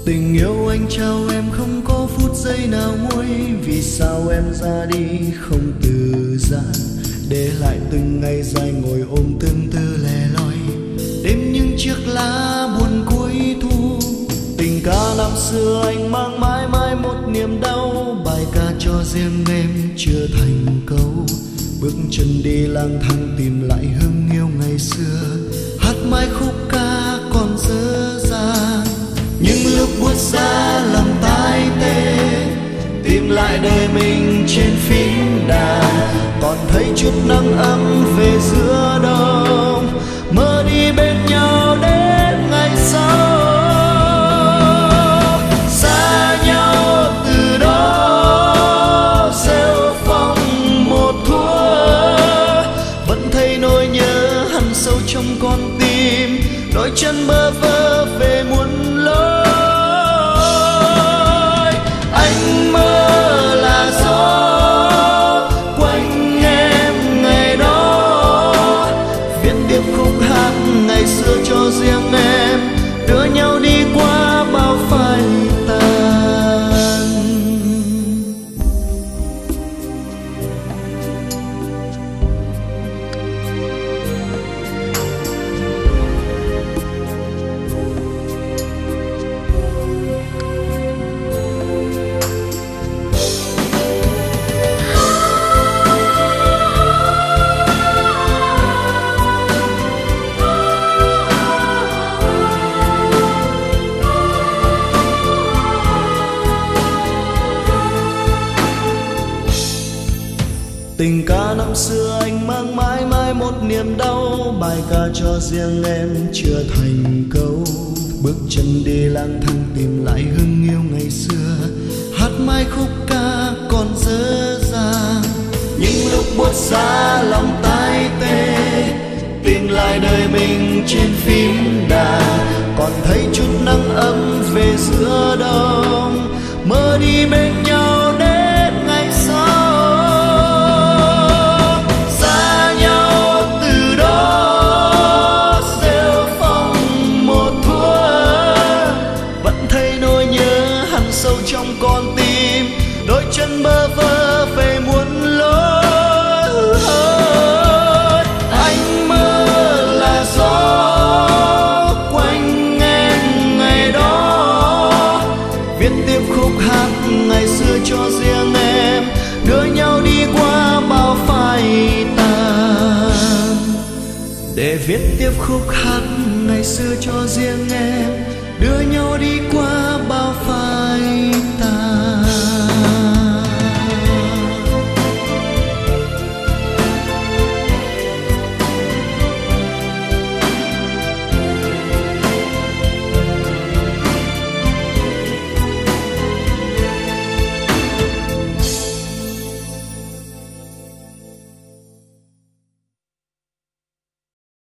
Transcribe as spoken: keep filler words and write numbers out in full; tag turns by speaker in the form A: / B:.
A: Tình yêu anh trao em không có phút giây nào nguôi, vì sao em ra đi không từ giãn, để lại từng ngày dài ngồi ôm tương tư lẻ loi, đêm những chiếc lá buồn cuối thu. Tình ca năm xưa anh mang mãi mãi một niềm đau, bài ca cho riêng em chưa thành câu. Bước chân đi lang thang tìm lại hương yêu ngày xưa, hát mãi khúc ca còn dở dang. Những lúc buốt giá lòng tai tê, tìm lại đời mình trên phím đàn, còn thấy chút nắng ấm về giữa đông, mơ đi bên nhau đến ngày sau. Xa nhau từ đó rêu phong một thuở, vẫn thấy nỗi nhớ hằn sâu trong con tim, đôi chân bơ vơ về muôn lối. Anh mơ là gió quanh em ngày đó, viết tiếp khúc hát ngày xưa cho riêng em, đưa nhau đi qua bao phai tàn. Tình ca năm xưa anh mang mãi mãi một niềm đau, bài ca cho riêng em chưa thành câu. Bước chân đi lang thang tìm lại hương yêu ngày xưa, hát mãi khúc ca còn dở dang. Những lúc buốt giá lòng tai tê, tìm lại đời mình trên phím đàn, còn thấy chút nắng ấm về giữa đông, mơ đi bên nhau đến ngày sau. Sâu trong con tim, đôi chân bơ vơ về muôn lối. Anh mơ là gió quanh em ngày đó, viết tiếp khúc hát ngày xưa cho riêng em, đưa nhau đi qua bao phai tàn. Để viết tiếp khúc hát ngày xưa cho riêng em, đưa nhau đi qua